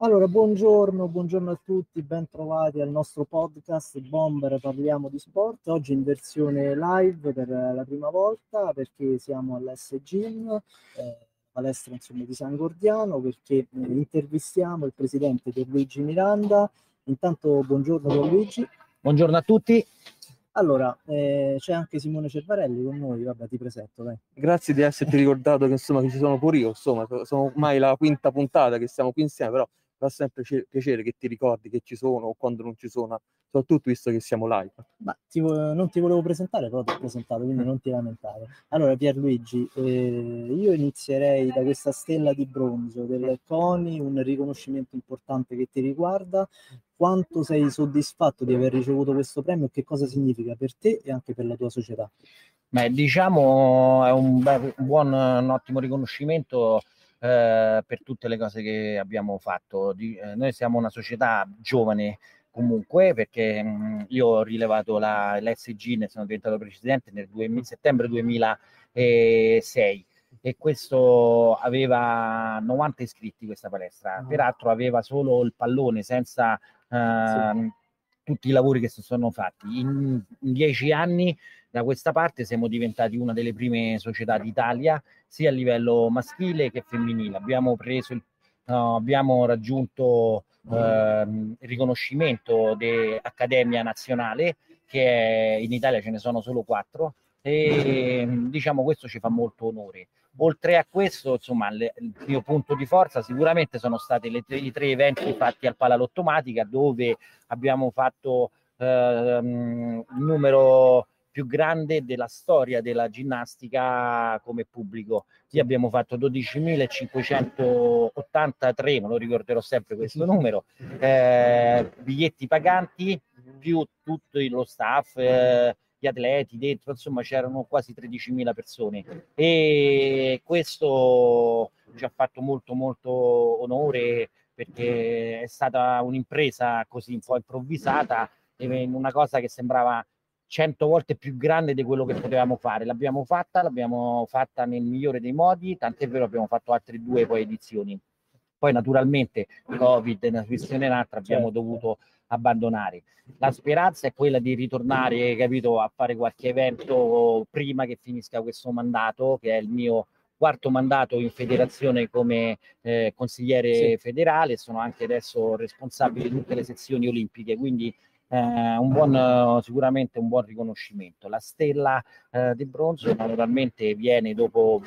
Allora, buongiorno a tutti, ben trovati al nostro podcast Bomber, parliamo di sport. Oggi in versione live per la prima volta perché siamo all'S Gym, palestra insomma, di San Gordiano, perché intervistiamo il presidente Pierluigi Miranda. Intanto buongiorno Pierluigi. Buongiorno a tutti. Allora, c'è anche Simone Cervarelli con noi, vabbè ti presento, dai. Grazie di esserti ricordato che insomma che ci sono pure io, insomma, sono ormai la quinta puntata che siamo qui insieme, però fa sempre piacere che ti ricordi che ci sono o quando non ci sono, soprattutto visto che siamo live. Ma non ti volevo presentare, però ti ho presentato, quindi non ti lamentare. Allora, Pierluigi, io inizierei da questa stella di bronzo del CONI, un riconoscimento importante che ti riguarda. Quanto sei soddisfatto di aver ricevuto questo premio e che cosa significa per te e anche per la tua società? Beh, diciamo è un ottimo riconoscimento per tutte le cose che abbiamo fatto. Noi siamo una società giovane comunque, perché io ho rilevato l'SG, ne sono diventato presidente nel settembre 2006 e questo aveva 90 iscritti questa palestra, peraltro aveva solo il pallone senza tutti i lavori che si sono fatti. In 10 anni da questa parte siamo diventati una delle prime società d'Italia sia a livello maschile che femminile. Abbiamo raggiunto il riconoscimento dell'Accademia Nazionale, che in Italia ce ne sono solo 4, e diciamo questo ci fa molto onore. Oltre a questo, insomma, il mio punto di forza sicuramente sono stati i 3 eventi fatti al Palalottomatica, dove abbiamo fatto il numero più grande della storia della ginnastica come pubblico. Sì, abbiamo fatto 12.583, me lo ricorderò sempre questo numero, biglietti paganti più tutto lo staff, gli atleti dentro, insomma c'erano quasi 13.000 persone e questo ci ha fatto molto onore, perché è stata un'impresa così un po' improvvisata, in una cosa che sembrava 100 volte più grande di quello che potevamo fare. L'abbiamo fatta nel migliore dei modi, tant'è vero abbiamo fatto altre 2 poi edizioni. Poi naturalmente Covid, una questione e un'altra, abbiamo dovuto abbandonare. La speranza è quella di ritornare, capito, a fare qualche evento prima che finisca questo mandato, che è il mio 4º mandato in federazione come consigliere federale. Sono anche adesso responsabile di tutte le sezioni olimpiche, quindi sicuramente un buon riconoscimento. La stella di bronzo naturalmente viene dopo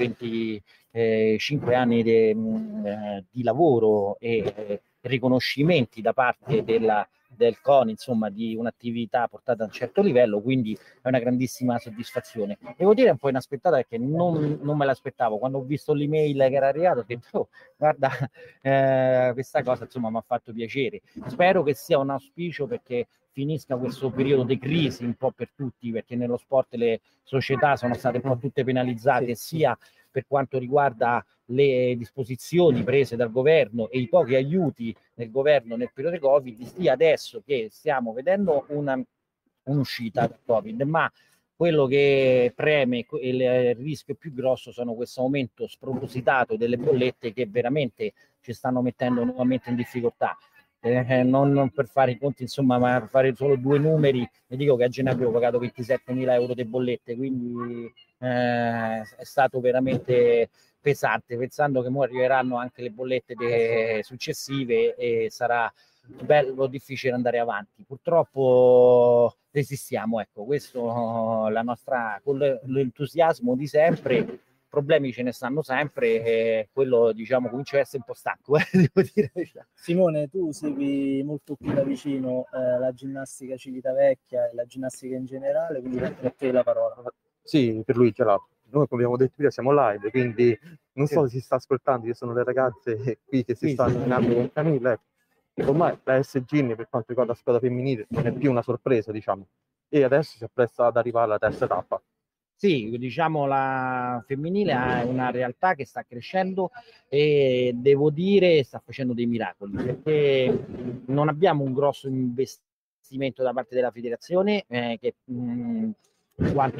25 anni di lavoro e riconoscimenti da parte del CONI, insomma, di un'attività portata a un certo livello, quindi è una grandissima soddisfazione. Devo dire un po' inaspettata, perché non me l'aspettavo. Quando ho visto l'email che era arrivato ho detto, oh, guarda, questa cosa insomma mi ha fatto piacere. Spero che sia un auspicio perché finisca questo periodo di crisi un po' per tutti, perché nello sport le società sono state un po' tutte penalizzate, sia per quanto riguarda le disposizioni prese dal governo e i pochi aiuti del governo nel periodo Covid, sia adesso che stiamo vedendo un'uscita dal Covid, ma quello che preme il rischio più grosso sono questo aumento spropositato delle bollette, che veramente ci stanno mettendo nuovamente in difficoltà. Non per fare i conti, insomma, ma per fare solo 2 numeri, vi dico che a gennaio ho pagato 27.000 euro di bollette, quindi è stato veramente pesante, pensando che ora arriveranno anche le bollette successive e sarà bello difficile andare avanti. Purtroppo resistiamo, ecco, questo con l'entusiasmo di sempre. Problemi ce ne stanno sempre, e quello diciamo comincia a essere un po' stanco, devo dire. Simone, tu segui molto più da vicino la ginnastica Civitavecchia e la ginnastica in generale, quindi a te la parola. Sì, per lui ce l'ha. Noi, come abbiamo detto prima, siamo live, quindi non so se si sta ascoltando, ci sono le ragazze qui che si stanno allenando con Camilla. Ormai la SG, per quanto riguarda la squadra femminile, non è più una sorpresa, diciamo, e adesso si appresta ad arrivare alla terza tappa. Sì, diciamo la femminile è una realtà che sta crescendo e devo dire sta facendo dei miracoli, perché non abbiamo un grosso investimento da parte della federazione, che in quanto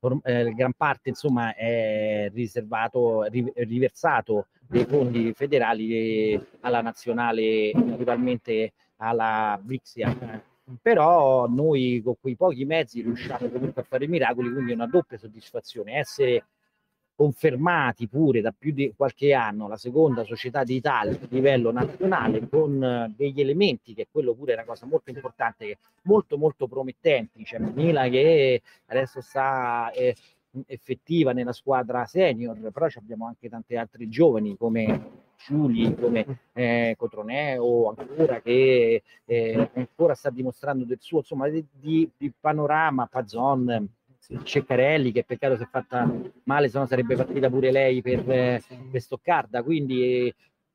gran parte insomma è riservato, riversato dei fondi federali alla nazionale, naturalmente alla Brixia. Però noi con quei pochi mezzi riusciamo comunque a fare miracoli, quindi è una doppia soddisfazione essere confermati pure da più di qualche anno la seconda società d'Italia a livello nazionale, con degli elementi, che quello pure è una cosa molto importante, che molto molto promettenti. C'è Mila che adesso sta effettiva nella squadra senior, però abbiamo anche tante altre giovani come Giuli, come Cotroneo ancora, che ancora sta dimostrando del suo, insomma, di panorama. Pazzon, Ceccarelli, che peccato si è fatta male, se no sarebbe partita pure lei per Stoccarda, quindi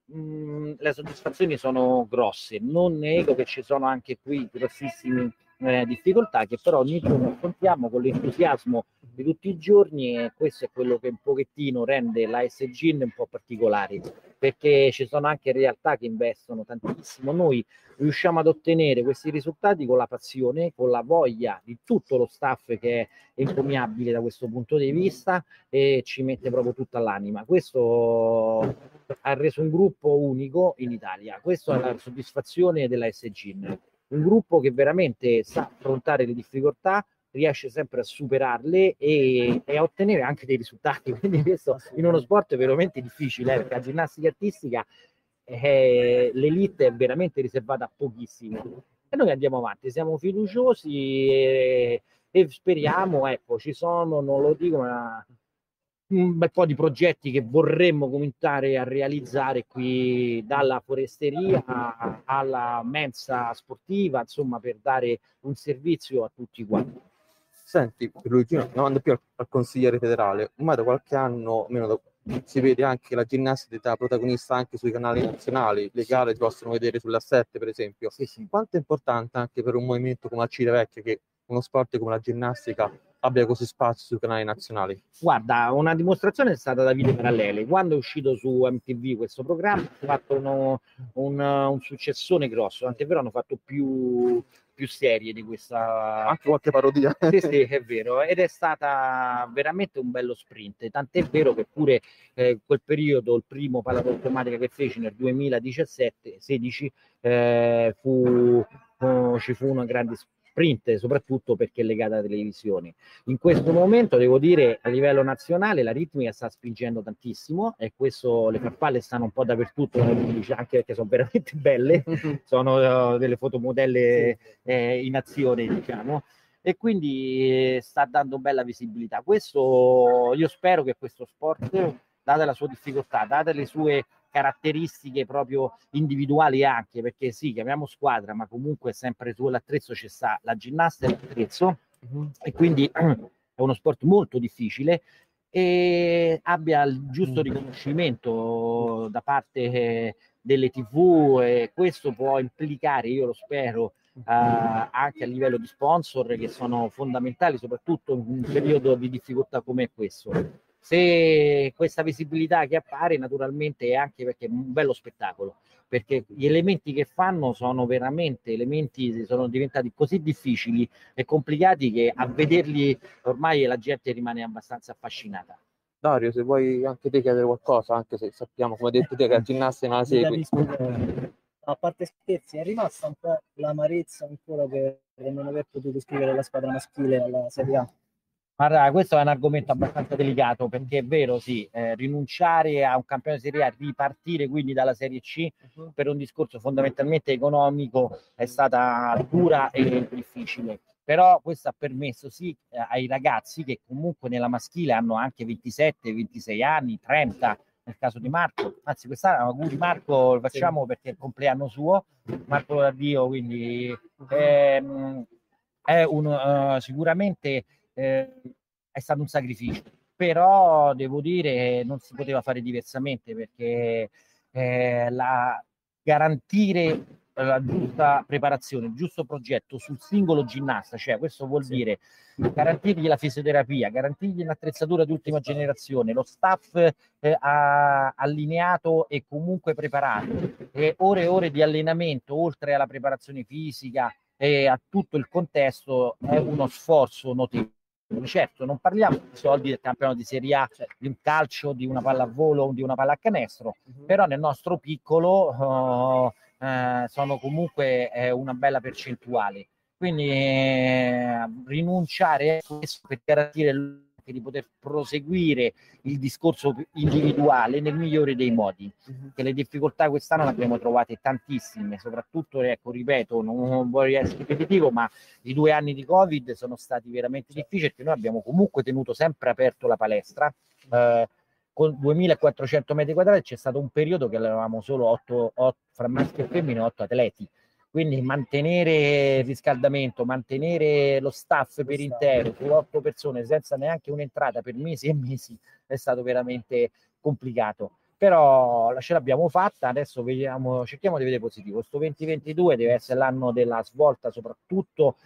le soddisfazioni sono grosse. Non nego che ci sono anche qui grossissime difficoltà, che però ogni giorno affrontiamo con l'entusiasmo di tutti i giorni, e questo è quello che un pochettino rende la SGIN un po' particolare, perché ci sono anche realtà che investono tantissimo. Noi riusciamo ad ottenere questi risultati con la passione, con la voglia di tutto lo staff, che è encomiabile da questo punto di vista e ci mette proprio tutta l'anima. Questo ha reso un gruppo unico in Italia. Questa è la soddisfazione della SGIN, un gruppo che veramente sa affrontare le difficoltà, riesce sempre a superarle e a ottenere anche dei risultati. Quindi questo in uno sport veramente difficile, perché la ginnastica artistica l'elite è veramente riservata a pochissimi, e noi andiamo avanti, siamo fiduciosi e speriamo, ecco, ci sono, non lo dico, ma un bel po' di progetti che vorremmo cominciare a realizzare qui, dalla foresteria alla mensa sportiva, insomma, per dare un servizio a tutti quanti. Senti, Luigi, una domanda più al consigliere federale. Ormai da qualche anno, si vede anche la ginnastica protagonista anche sui canali nazionali, le gare si possono vedere sulla 7, per esempio. Sì. Quanto è importante anche per un movimento come Alcide Vecchia che uno sport come la ginnastica abbia così spazio sui canali nazionali? Guarda, una dimostrazione è stata da Vite Parallele. Quando è uscito su MTV questo programma, ha fatto un successone grosso, tant'è vero hanno fatto più serie di questa, anche qualche parodia. sì, è vero, ed è stata veramente un bello sprint, tant'è vero che pure quel periodo, il primo Pallavolo-Tematica che feci nel 2017-16, ci fu una grande sprint, soprattutto perché è legata alla televisione. In questo momento devo dire, a livello nazionale la ritmica sta spingendo tantissimo, e questo, le farfalle stanno un po' dappertutto, anche perché sono veramente belle, sono delle fotomodelle in azione, diciamo, e quindi sta dando bella visibilità. Questo, io spero che questo sport, date la sua difficoltà, date le sue caratteristiche proprio individuali, anche perché sì, chiamiamo squadra, ma comunque sempre sull'attrezzo ci sta la ginnastica e l'attrezzo, e quindi è uno sport molto difficile, e abbia il giusto riconoscimento da parte delle TV, e questo può implicare, io lo spero, anche a livello di sponsor, che sono fondamentali soprattutto in un periodo di difficoltà come questo. Se questa visibilità che appare, naturalmente, è anche perché è un bello spettacolo, perché gli elementi che fanno sono veramente elementi, sono diventati così difficili e complicati che a vederli ormai la gente rimane abbastanza affascinata. Dario, se vuoi anche te chiedere qualcosa, anche se sappiamo, come hai detto te, che la ginnastica non la segui. A parte scherzi, è rimasta un po' l'amarezza ancora per non aver potuto iscrivere la squadra maschile alla Serie A. Guarda, questo è un argomento abbastanza delicato, perché è vero, sì, rinunciare a un campione di Serie A, ripartire quindi dalla Serie C per un discorso fondamentalmente economico, è stata dura e difficile. Però questo ha permesso sì ai ragazzi, che comunque nella maschile hanno anche 27, 26 anni, 30, nel caso di Marco, anzi quest'anno auguri Marco, lo facciamo perché è il compleanno suo, Marco d'Addio, quindi è sicuramente è stato un sacrificio, però devo dire non si poteva fare diversamente, perché garantire la giusta preparazione, il giusto progetto sul singolo ginnasta, cioè questo vuol dire garantirgli la fisioterapia, garantirgli l'attrezzatura di ultima generazione, lo staff allineato e comunque preparato, ore e ore di allenamento, oltre alla preparazione fisica e a tutto il contesto, è uno sforzo notevole. Certo, non parliamo di soldi del campionato di Serie A, di un calcio, di una pallavolo o di una pallacanestro, però nel nostro piccolo sono comunque una bella percentuale. Quindi rinunciare a questo per garantire di poter proseguire il discorso individuale nel migliore dei modi. Che le difficoltà quest'anno le abbiamo trovate tantissime, soprattutto, ecco, ripeto, non voglio essere ripetitivo, ma i 2 anni di Covid sono stati veramente difficili, perché noi abbiamo comunque tenuto sempre aperto la palestra, con 2400 metri quadrati. C'è stato un periodo che avevamo solo 8 fra maschi e femmine, 8 atleti. Quindi mantenere il riscaldamento, mantenere lo staff per intero su 8 persone senza neanche un'entrata per mesi e mesi è stato veramente complicato. Però ce l'abbiamo fatta, adesso vediamo, cerchiamo di vedere positivo. Questo 2022 deve essere l'anno della svolta, soprattutto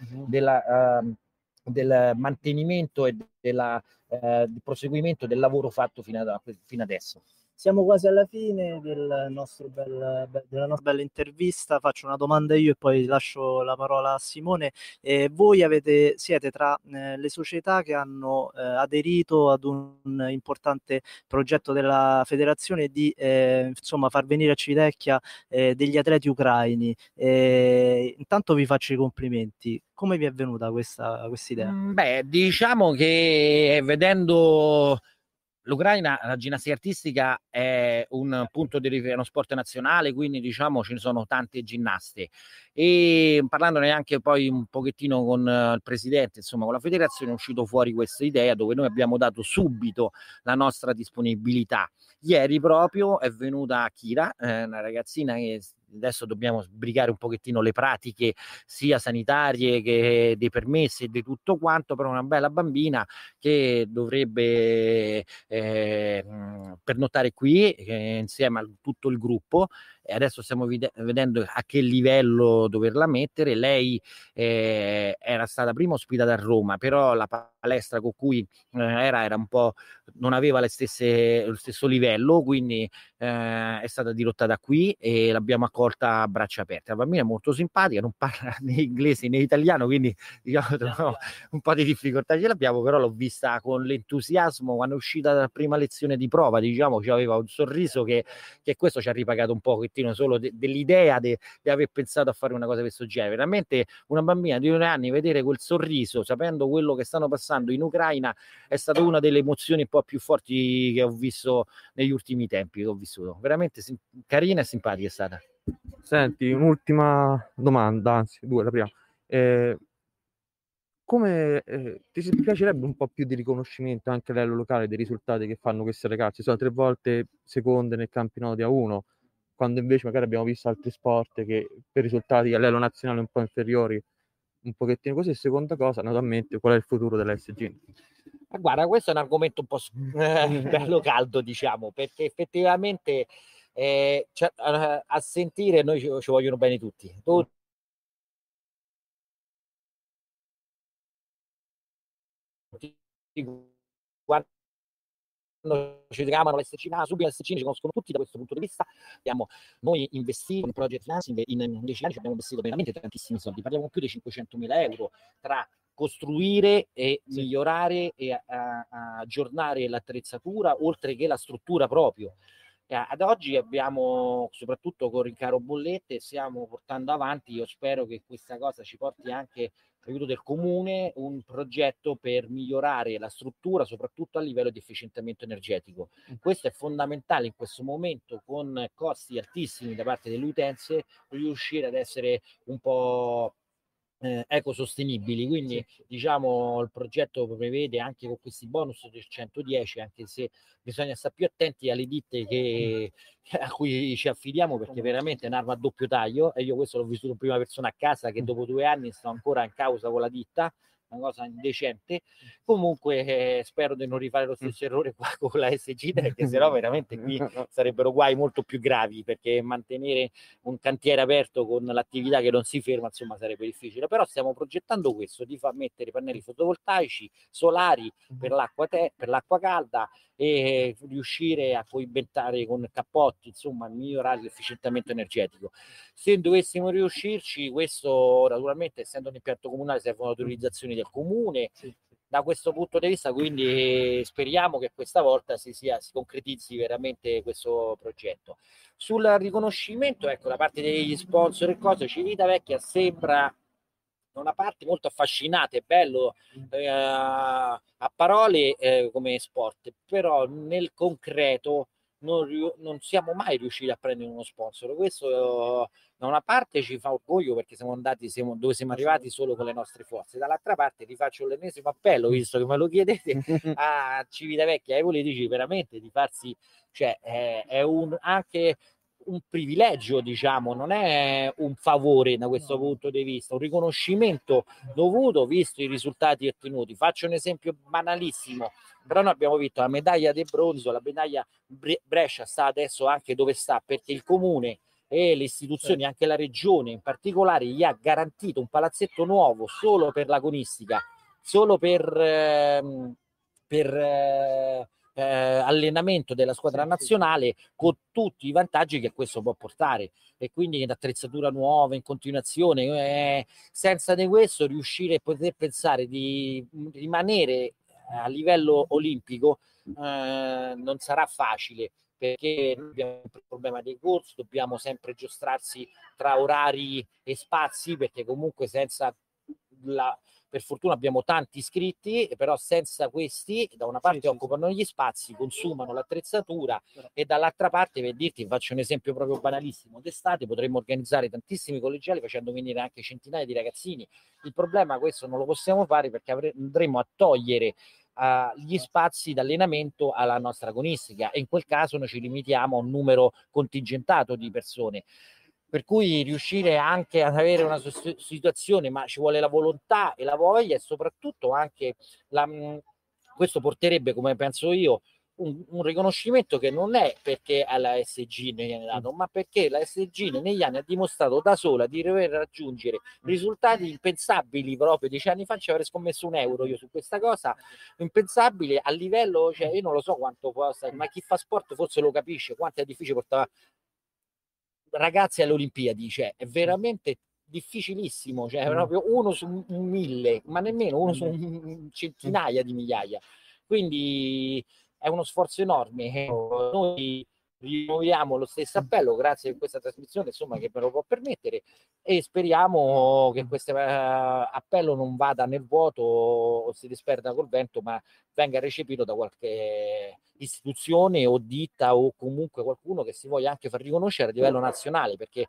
del mantenimento e del proseguimento del lavoro fatto fino adesso. Siamo quasi alla fine della nostra bella intervista. Faccio una domanda io e poi lascio la parola a Simone. Voi siete tra le società che hanno aderito ad un importante progetto della federazione di insomma far venire a Civitavecchia degli atleti ucraini. Intanto vi faccio i complimenti. Come vi è venuta questa idea? Beh, diciamo che vedendo l'Ucraina, la ginnastica artistica è un punto di riferimento, è uno sport nazionale, quindi diciamo ce ne sono tante ginnaste. E parlandone anche poi un pochettino con il presidente, insomma con la federazione, è uscito fuori questa idea dove noi abbiamo dato subito la nostra disponibilità. Ieri proprio è venuta Kira, una ragazzina che adesso dobbiamo sbrigare un pochettino le pratiche sia sanitarie che dei permessi e di tutto quanto, però una bella bambina che dovrebbe pernottare qui insieme a tutto il gruppo, e adesso stiamo vedendo a che livello doverla mettere. Lei era stata prima ospitata a Roma, però la palestra con cui era un po', non aveva lo stesso livello, quindi è stata dirottata qui e l'abbiamo accolta a braccia aperte. La bambina è molto simpatica, non parla né inglese né italiano, quindi diciamo un po' di difficoltà ce l'abbiamo, però l'ho vista con l'entusiasmo quando è uscita dalla prima lezione di prova, diciamo, aveva un sorriso che questo ci ha ripagato un pochettino solo dell'idea di aver pensato a fare una cosa di questo genere. Veramente una bambina di 2 anni, vedere quel sorriso sapendo quello che stanno passando in Ucraina è stata una delle emozioni un po' più forti che ho visto negli ultimi tempi, che ho vissuto. Veramente carina e simpatica è stata. Senti, un'ultima domanda, anzi 2, la prima. Come ti piacerebbe un po' più di riconoscimento anche a livello locale dei risultati che fanno queste ragazze? Sono 3 volte seconde nel campionato di A1, quando invece magari abbiamo visto altri sport che per risultati a livello nazionale un po' inferiori, un pochettino così. Seconda cosa, naturalmente, qual è il futuro dell'SG? Guarda, questo è un argomento un po' bello caldo, diciamo, perché effettivamente a sentire noi ci vogliono bene tutti. Quando ci chiamano l'SC, subito l'SC ci conoscono tutti da questo punto di vista. Abbiamo noi investito in project financing, in 10 anni abbiamo investito veramente tantissimi soldi, parliamo più di 500.000 euro tra costruire e migliorare e aggiornare l'attrezzatura oltre che la struttura proprio. Ad oggi abbiamo, soprattutto con Rincaro Bollette, stiamo portando avanti, io spero che questa cosa ci porti anche l'aiuto del comune, un progetto per migliorare la struttura, soprattutto a livello di efficientamento energetico. Questo è fondamentale in questo momento, con costi altissimi da parte delle utenze, riuscire ad essere un po' ecosostenibili. Quindi diciamo il progetto prevede anche con questi bonus del 110, anche se bisogna stare più attenti alle ditte a cui ci affidiamo, perché veramente è un'arma a doppio taglio, e io questo l'ho vissuto in prima persona a casa, che dopo 2 anni sto ancora in causa con la ditta, una cosa indecente. Comunque spero di non rifare lo stesso errore qua con la SG, perché sennò veramente qui sarebbero guai molto più gravi, perché mantenere un cantiere aperto con l'attività che non si ferma, insomma, sarebbe difficile. Però stiamo progettando questo, di far mettere pannelli fotovoltaici, solari per l'acqua calda, e riuscire a coibentare con cappotti, insomma, migliorare l'efficientamento energetico. Se dovessimo riuscirci, questo naturalmente, essendo un impianto comunale, servono autorizzazioni del comune, da questo punto di vista, quindi speriamo che questa volta si concretizzi veramente questo progetto. Sul riconoscimento, ecco, da parte degli sponsor e cose, Civitavecchia sembra una parte molto affascinante, è bello a parole come sport, però nel concreto non siamo mai riusciti a prendere uno sponsor. Questo da una parte ci fa orgoglio perché siamo andati dove siamo arrivati solo con le nostre forze, dall'altra parte vi faccio l'ennesimo appello, visto che me lo chiedete, a Civitavecchia e ai politici veramente di farsi, cioè è anche un privilegio, diciamo, non è un favore da questo punto di vista, un riconoscimento dovuto visto i risultati ottenuti. Faccio un esempio banalissimo, però noi abbiamo vinto la medaglia di bronzo, la medaglia Brescia sta adesso anche dove sta perché il comune e le istituzioni, anche la regione in particolare, gli ha garantito un palazzetto nuovo solo per l'agonistica, solo per allenamento della squadra nazionale, con tutti i vantaggi che questo può portare, e quindi attrezzatura nuova in continuazione, senza di questo riuscire a poter pensare di rimanere a livello olimpico non sarà facile, perché abbiamo il problema dei corsi, dobbiamo sempre giostrarsi tra orari e spazi, perché comunque senza per fortuna abbiamo tanti iscritti, però senza questi da una parte occupano gli spazi, consumano l'attrezzatura e dall'altra parte, per dirti, faccio un esempio proprio banalissimo, d'estate potremmo organizzare tantissimi collegiali facendo venire anche centinaia di ragazzini. Il problema questo non lo possiamo fare perché andremo a togliere gli spazi d'allenamento alla nostra agonistica e in quel caso noi ci limitiamo a un numero contingentato di persone. Per cui riuscire anche ad avere una situazione, ma ci vuole la volontà e la voglia e soprattutto anche questo porterebbe, come penso io, un riconoscimento che non è perché alla SG ne viene dato, ma perché la SG negli anni ha dimostrato da sola di dover raggiungere risultati impensabili. Proprio 10 anni fa ci avrei scommesso €1 io su questa cosa, impensabile a livello, cioè io non lo so quanto possa, ma chi fa sport forse lo capisce, quanto è difficile portare ragazzi alle Olimpiadi, cioè è veramente difficilissimo, cioè proprio 1 su 1000, ma nemmeno 1 su centinaia di migliaia, quindi è uno sforzo enorme. Noi rinnoviamo lo stesso appello grazie a questa trasmissione, insomma, che me lo può permettere, e speriamo che questo appello non vada nel vuoto o si disperda col vento, ma venga recepito da qualche istituzione o ditta o comunque qualcuno che si voglia anche far riconoscere a livello nazionale, perché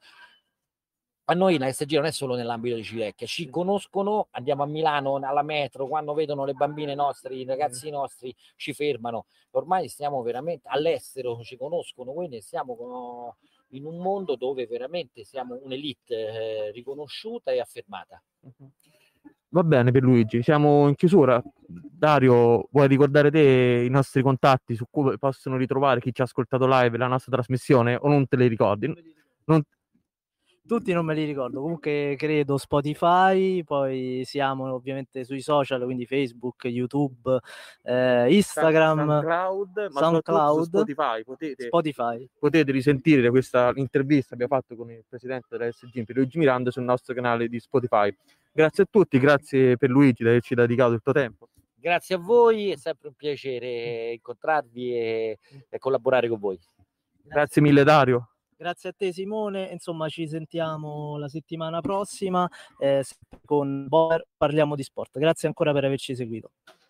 a noi la SG non è solo nell'ambito di Civitavecchia, ci conoscono, andiamo a Milano alla metro, quando vedono le bambine nostre, i ragazzi nostri ci fermano, ormai stiamo veramente all'estero, ci conoscono, quindi siamo in un mondo dove veramente siamo un'elite riconosciuta e affermata. Va bene Pierluigi, siamo in chiusura. Dario, vuoi ricordare te i nostri contatti su cui possono ritrovare chi ci ha ascoltato live la nostra trasmissione o non te li ricordi? Tutti non me li ricordo, comunque credo Spotify, poi siamo ovviamente sui social, quindi Facebook, YouTube, Instagram, SoundCloud, ma soprattutto su Spotify. Potete risentire questa intervista che abbiamo fatto con il presidente della SG, Pierluigi Miranda, sul nostro canale di Spotify. Grazie a tutti, grazie Pierluigi di averci dedicato il tuo tempo. Grazie a voi, è sempre un piacere incontrarvi e collaborare con voi. Grazie mille Dario. Grazie a te Simone, insomma ci sentiamo la settimana prossima con Bomber, parliamo di sport. Grazie ancora per averci seguito.